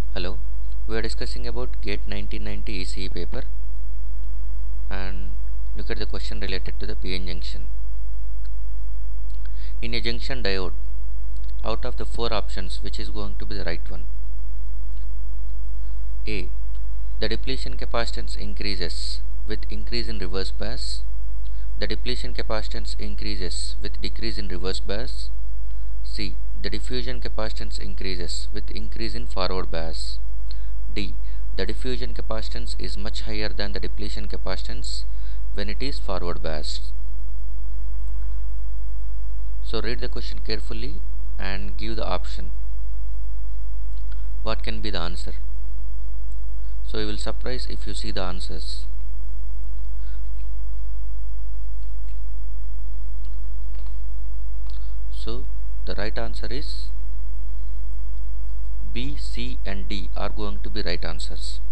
Hello, we are discussing about GATE 1990 ECE paper and look at the question related to the PN junction. In a junction diode, out of the four options, which is going to be the right one? A. The depletion capacitance increases with increase in reverse bias. The depletion capacitance increases with decrease in reverse bias. C. The diffusion capacitance increases with increase in forward bias. D. The diffusion capacitance is much higher than the depletion capacitance when it is forward biased. So read the question carefully and give the option. What can be the answer? So you will surprise if you see the answers. So the right answer is B, C and D are going to be right answers.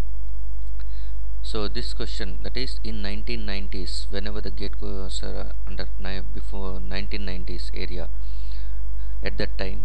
So this question, that is in 1990s, whenever the gate was before 1990s area, at that time,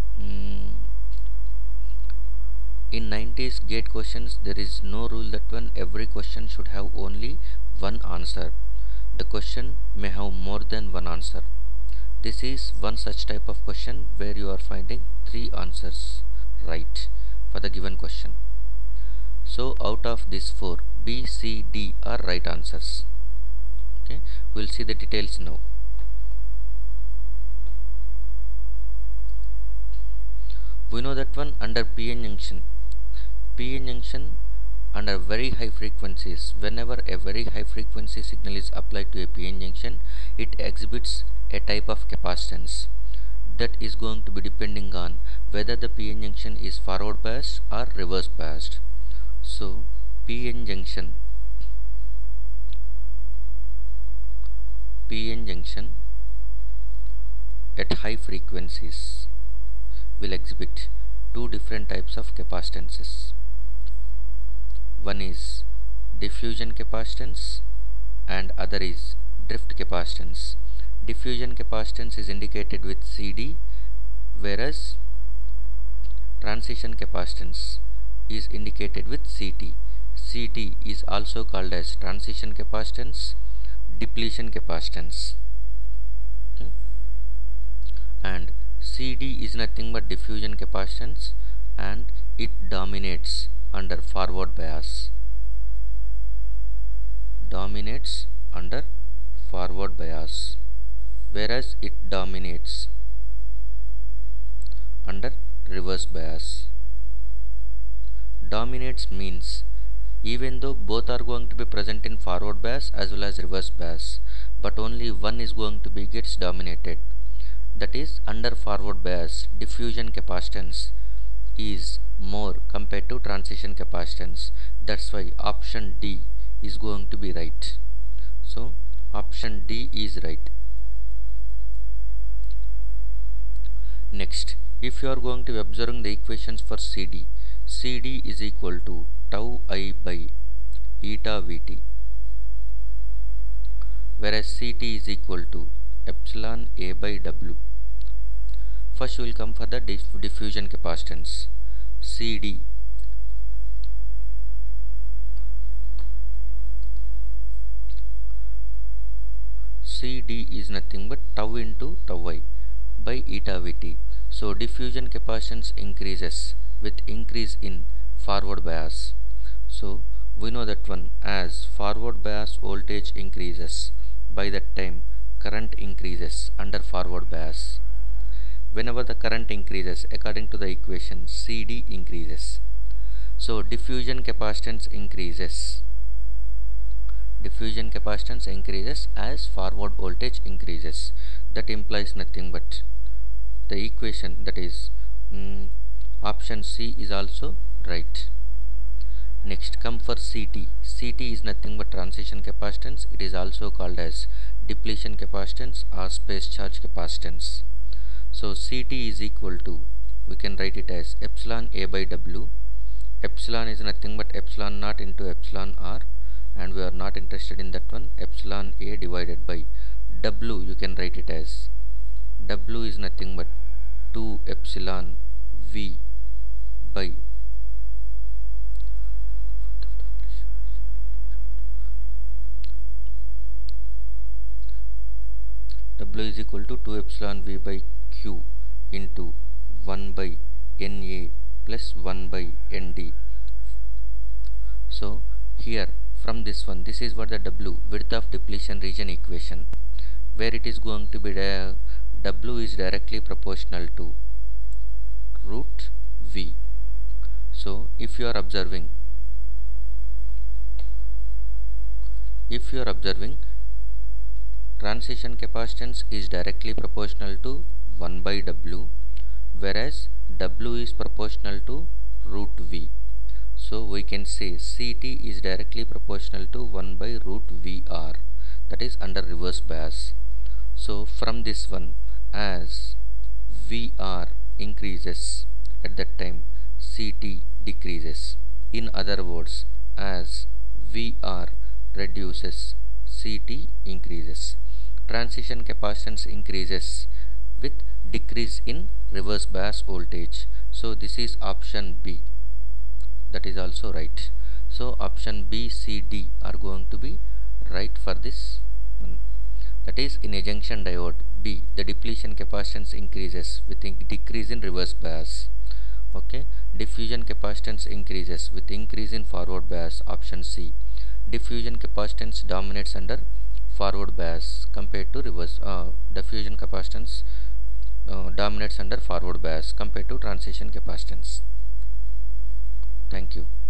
in 90s gate questions, there is no rule that every question should have only one answer. The question may have more than one answer. This is one such type of question where you are finding three answers right for the given question. So out of these four, B, C, D are right answers. Okay, we will see the details now. We know that under PN junction under very high frequencies, whenever a very high frequency signal is applied to a PN junction, it exhibits a type of capacitance that is going to be depending on whether the PN junction is forward biased or reverse biased. So PN junction at high frequencies will exhibit two different types of capacitances. One is diffusion capacitance and other is drift capacitance. Diffusion capacitance is indicated with CD, whereas transition capacitance is indicated with CT. CT is also called as transition capacitance, depletion capacitance. Okay. And CD is nothing but diffusion capacitance and it dominates under forward bias. Whereas it dominates under reverse bias. Dominates means even though both are going to be present in forward bias as well as reverse bias, but only one is going to be gets dominated. That is, under forward bias, diffusion capacitance is more compared to transition capacitance. That's why option D is going to be right. So option D is right. Next, if you are going to be observing the equations for CD, CD is equal to tau I by eta Vt, whereas CT is equal to epsilon A by W. First we will come for the diffusion capacitance. CD is nothing but tau into tau I by eta Vt. So diffusion capacitance increases with increase in forward bias. So we know that as forward bias voltage increases, by that time current increases under forward bias. Whenever the current increases, according to the equation, CD increases. So diffusion capacitance increases. Diffusion capacitance increases as forward voltage increases. That implies nothing but the equation, that is option C is also right. Next, come for CT. CT is nothing but transition capacitance. It is also called as depletion capacitance or space charge capacitance. So CT is equal to, we can write it as epsilon A by W. Epsilon is nothing but epsilon naught into epsilon R, and we are not interested in that one. Epsilon A divided by W, you can write it as W is nothing but 2 epsilon V by W is equal to 2 epsilon V by Q into 1 by NA plus 1 by ND. So here from this one, this is what the W, width of depletion region equation, where it is going to be W is directly proportional to root V. So if you are observing transition capacitance is directly proportional to 1 by W, whereas W is proportional to root V. So we can say CT is directly proportional to 1 by root VR, that is under reverse bias. So from this one, as VR increases, at that time CT decreases. In other words, as VR reduces, CT increases. Transition capacitance increases with decrease in reverse bias voltage. So this is option B. That is also right. So option B, C, D are going to be right for this one. That is, in a junction diode B, the depletion capacitance increases with decrease in reverse bias. Okay. Diffusion capacitance increases with increase in forward bias, option C. Diffusion capacitance dominates under forward bias compared to reverse. Diffusion capacitance dominates under forward bias compared to transition capacitance. Thank you.